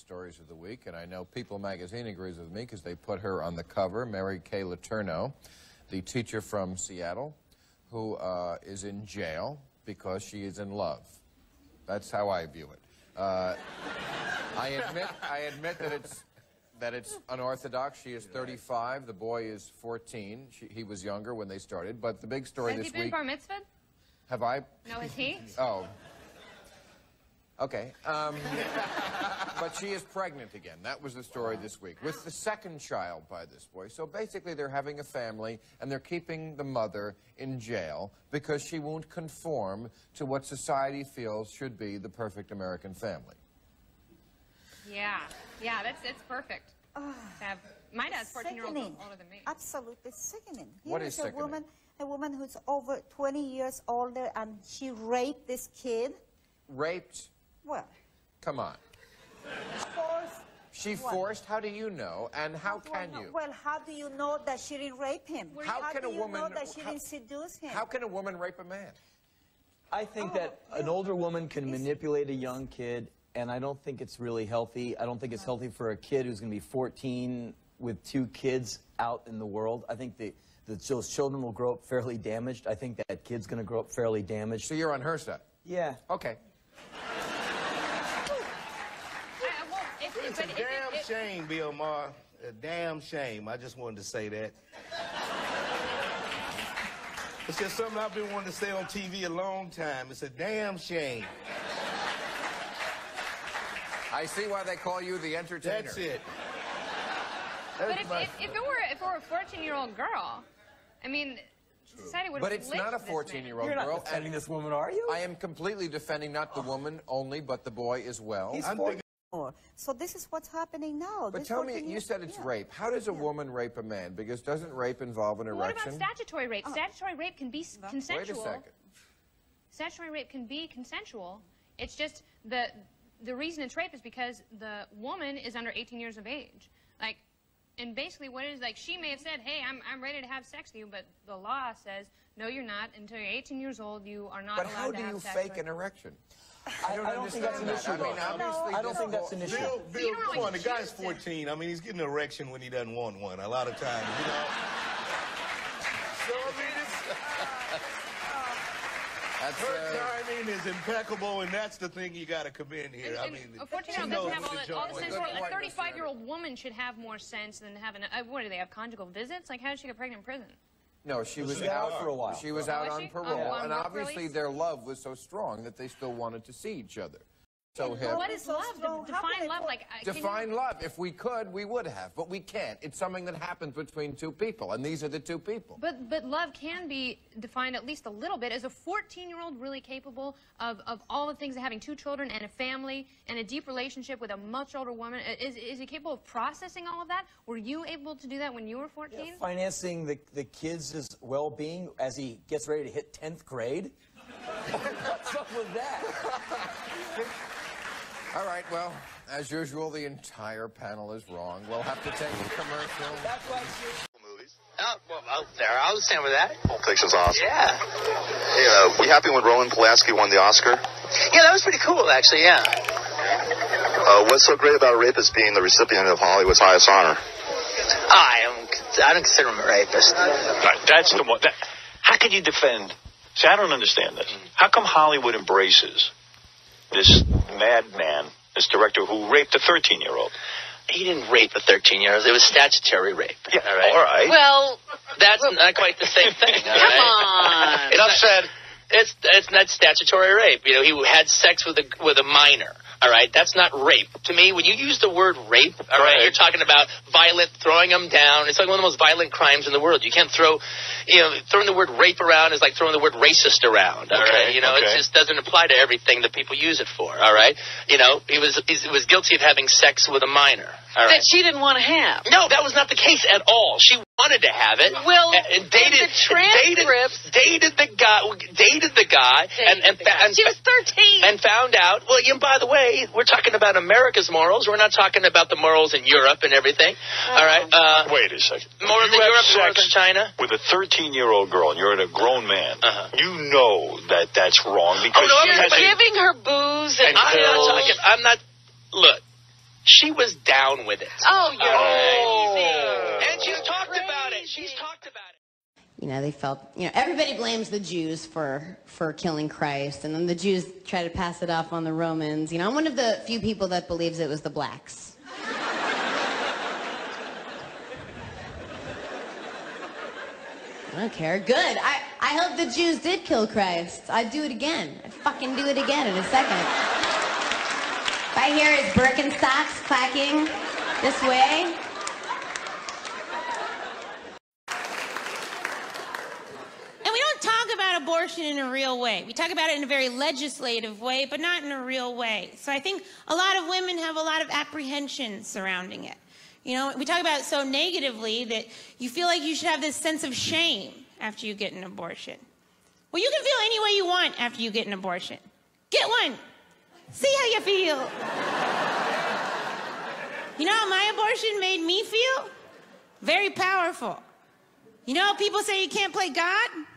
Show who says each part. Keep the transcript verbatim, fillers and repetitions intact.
Speaker 1: stories of the week, and I know People magazine agrees with me because they put her on the cover, Mary Kay Letourneau, the teacher from Seattle, who uh, is in jail because she is in love. That's how I view it. Uh, I admit, I admit that it's that it's unorthodox. She is thirty-five. The boy is fourteen. She, he was younger when they started. But the big story
Speaker 2: Has
Speaker 1: this
Speaker 2: he been
Speaker 1: week.
Speaker 2: bar mitzvahed?
Speaker 1: Have I?
Speaker 2: No, is he?
Speaker 1: Oh. Okay. Um, but she is pregnant again. That was the story this week. With the second child by this boy. So basically they're having a family and they're keeping the mother in jail because she won't conform to what society feels should be the perfect American family.
Speaker 2: Yeah. Yeah, that's it's perfect.
Speaker 3: Oh,
Speaker 2: Have, my dad's fourteen years old older than me.
Speaker 3: Absolutely sickening. Here
Speaker 1: What is
Speaker 3: a
Speaker 1: sickening?
Speaker 3: woman, a woman who's over twenty years older and she raped this kid.
Speaker 1: Raped?
Speaker 3: Well,
Speaker 1: Come on.
Speaker 3: forced.
Speaker 1: She
Speaker 3: What?
Speaker 1: forced? How do you know? And how
Speaker 3: Well,
Speaker 1: can
Speaker 3: no,
Speaker 1: you?
Speaker 3: Well, how do you know that she didn't rape him?
Speaker 1: How
Speaker 3: how
Speaker 1: can
Speaker 3: do
Speaker 1: a
Speaker 3: you
Speaker 1: woman-
Speaker 3: know that she
Speaker 1: how-
Speaker 3: didn't seduce him?
Speaker 1: How can a woman rape a man?
Speaker 4: I think
Speaker 3: Oh,
Speaker 4: that an
Speaker 3: yeah.
Speaker 4: older woman can manipulate a young kid, and I don't think it's really healthy. I don't think it's healthy for a kid who's going to be fourteen with two kids out in the world. I think the, the, those children will grow up fairly damaged. I think that kid's going to grow up fairly damaged.
Speaker 1: So you're on her side?
Speaker 4: Yeah.
Speaker 1: Okay.
Speaker 2: I, well, if,
Speaker 5: It's
Speaker 2: but
Speaker 5: a
Speaker 2: if-
Speaker 5: damn
Speaker 2: if-
Speaker 5: shame, Bill Maher. A damn shame. I just wanted to say that. It's just something I've been wanting to say on T V a long time. It's a damn shame.
Speaker 1: I see why they call you the entertainer.
Speaker 5: That's it.
Speaker 2: But
Speaker 5: That's
Speaker 2: if,
Speaker 5: my-
Speaker 2: if, if it were if it were a fourteen-year-old girl, I mean, society would.
Speaker 1: But it's
Speaker 2: lick
Speaker 1: not a
Speaker 2: this man.
Speaker 1: fourteen-year-old
Speaker 4: You're not
Speaker 1: girl.
Speaker 4: defending
Speaker 1: and
Speaker 4: this woman, are you?
Speaker 1: I am completely defending not the woman only, but the boy as well.
Speaker 4: He's
Speaker 5: I'm
Speaker 4: four-
Speaker 5: thinking
Speaker 3: Or- So this is what's happening now.
Speaker 1: But
Speaker 3: This
Speaker 1: tell me,
Speaker 3: fourteen
Speaker 1: you
Speaker 3: years-
Speaker 1: said it's
Speaker 3: yeah.
Speaker 1: rape. How does a
Speaker 3: Yeah.
Speaker 1: woman rape a man? Because doesn't rape involve an
Speaker 2: Well, what about
Speaker 1: erection?
Speaker 2: statutory rape? Statutory rape can be s-
Speaker 1: Wait a
Speaker 2: consensual.
Speaker 1: second.
Speaker 2: Statutory rape can be consensual. It's just the the reason it's rape is because the woman is under eighteen years of age. Like, and basically what it is, like, she may have said, hey, I'm, I'm ready to have sex with you, but the law says, no, you're not. Until you're eighteen years old, you are not
Speaker 1: But
Speaker 2: allowed
Speaker 1: how
Speaker 2: to
Speaker 1: do
Speaker 2: have
Speaker 1: you
Speaker 2: sex
Speaker 1: fake
Speaker 2: with-
Speaker 1: an erection?
Speaker 4: I don't, I don't think that's an issue,
Speaker 1: understand that. I mean,
Speaker 4: though.
Speaker 1: obviously
Speaker 4: I don't
Speaker 1: this
Speaker 4: think that's
Speaker 1: whole-
Speaker 4: an issue.
Speaker 5: Bill,
Speaker 2: you
Speaker 5: Bill,
Speaker 2: don't
Speaker 5: come
Speaker 2: really
Speaker 5: on, the guy's
Speaker 2: choose it.
Speaker 5: fourteen. I mean, he's getting an erection when he doesn't want one a lot of times, you know? So, I mean, it's,
Speaker 1: That's,
Speaker 5: her
Speaker 1: uh,
Speaker 5: timing is impeccable, and that's the thing you got to commend here.
Speaker 2: And,
Speaker 5: I
Speaker 2: and
Speaker 5: mean,
Speaker 2: a
Speaker 5: she
Speaker 2: fourteen-year-old
Speaker 5: knows
Speaker 2: doesn't have
Speaker 5: when
Speaker 2: all
Speaker 5: to
Speaker 2: the, all
Speaker 5: jump
Speaker 2: the
Speaker 5: on.
Speaker 2: sense.
Speaker 1: Good
Speaker 2: A
Speaker 1: point,
Speaker 2: thirty-five-year-old woman should have more sense than having a, what do they have, conjugal visits? Like, how did she get pregnant in prison?
Speaker 1: no, she was
Speaker 4: was
Speaker 1: out
Speaker 4: out for a while.
Speaker 1: She was
Speaker 2: Oh,
Speaker 1: out
Speaker 2: was
Speaker 1: on
Speaker 2: she?
Speaker 1: parole,
Speaker 2: Oh, on
Speaker 1: and
Speaker 2: work
Speaker 1: obviously
Speaker 2: release?
Speaker 1: their love was so strong that they still wanted to see each other. So
Speaker 3: And
Speaker 1: hip.
Speaker 2: What is
Speaker 3: so
Speaker 2: love?
Speaker 3: strong.
Speaker 2: De-
Speaker 3: How can
Speaker 2: define
Speaker 3: it
Speaker 2: love
Speaker 3: work?
Speaker 2: like... uh, can you-
Speaker 1: Define love. If we could, we would have, but we can't. It's something that happens between two people, and these are the two people.
Speaker 2: But but love can be defined at least a little bit. Is a fourteen-year-old really capable of, of all the things of having two children and a family and a deep relationship with a much older woman? Is, is he capable of processing all of that? Were you able to do that when you were fourteen?
Speaker 4: Financing the, the kids' well-being as he gets ready to hit tenth grade? What's up with that?
Speaker 1: All right, well, as usual, the entire panel is wrong. We'll have to take a commercial.
Speaker 4: That's why
Speaker 6: movies.
Speaker 7: Oh, well, well, there, I'll stand with that.
Speaker 6: Pulp Fiction's awesome.
Speaker 7: Yeah.
Speaker 6: Hey, uh, were you happy when Roman Polanski won the Oscar?
Speaker 7: Yeah, that was pretty cool, actually, yeah.
Speaker 6: Uh, what's so great about a rapist being the recipient of Hollywood's highest honor?
Speaker 7: I am, I don't consider him a rapist.
Speaker 8: Right, that's the one. That, how can you defend? See, I don't understand this. How come Hollywood embraces this madman, this director who raped a thirteen-year-old?
Speaker 7: He didn't rape a thirteen-year-old. It was statutory rape.
Speaker 8: Yeah,
Speaker 7: all right.
Speaker 8: all right.
Speaker 7: Well, that's not quite the same thing. All
Speaker 9: Come
Speaker 7: right?
Speaker 9: on.
Speaker 7: It's not said. It's it's not statutory rape. You know, he had sex with a with a minor. All right, that's not rape. To me, when you use the word rape, all right,
Speaker 8: Right.
Speaker 7: you're talking about violent, throwing them down. It's like one of the most violent crimes in the world. You can't throw, you know, throwing the word rape around is like throwing the word racist around. All
Speaker 8: Okay,
Speaker 7: right, you know,
Speaker 8: okay.
Speaker 7: it just doesn't apply to everything that people use it for. All right, you know, he was he was guilty of having sex with a minor. All right.
Speaker 9: That she didn't want to have.
Speaker 7: No, that was not the case at all. She wanted to have it.
Speaker 9: Well,
Speaker 7: and, and dated
Speaker 9: in the transcripts-
Speaker 7: dated, dated the guy, dated the guy, and and,
Speaker 9: Dated the guy.
Speaker 7: and
Speaker 9: She was thirteen.
Speaker 7: and found out. Well, and by the way, we're talking about America's morals. We're not talking about the morals in Europe and everything. All right, uh,
Speaker 8: Wait a second.
Speaker 7: morals
Speaker 8: You
Speaker 7: in
Speaker 8: have
Speaker 7: Europe, morals in
Speaker 8: sex
Speaker 7: China.
Speaker 8: with a thirteen-year-old girl, and you're a grown man.
Speaker 7: Uh-huh.
Speaker 8: You know that that's wrong because
Speaker 7: Oh, no,
Speaker 8: she
Speaker 7: I'm
Speaker 8: has
Speaker 7: not
Speaker 8: a...
Speaker 9: Giving her booze and
Speaker 7: I'm not
Speaker 9: pills.
Speaker 7: talking. I'm not. Look, she was down with it.
Speaker 9: Oh, you're
Speaker 7: Oh.
Speaker 9: crazy.
Speaker 7: And she's talked about it. She's talked about it.
Speaker 10: You know, they felt, you know, everybody blames the Jews for, for killing Christ, and then the Jews try to pass it off on the Romans. You know, I'm one of the few people that believes it was the blacks. I don't care. Good. I, I hope the Jews did kill Christ. I'd do it again. I'd fucking do it again in a second. If I hear his Birkenstocks clacking this way...
Speaker 11: And we don't talk about abortion in a real way. We talk about it in a very legislative way, but not in a real way. So I think a lot of women have a lot of apprehension surrounding it. You know, we talk about it so negatively that you feel like you should have this sense of shame after you get an abortion. Well, you can feel any way you want after you get an abortion. Get one. See how you feel. You know how my abortion made me feel? Very powerful. You know how people say you can't play God?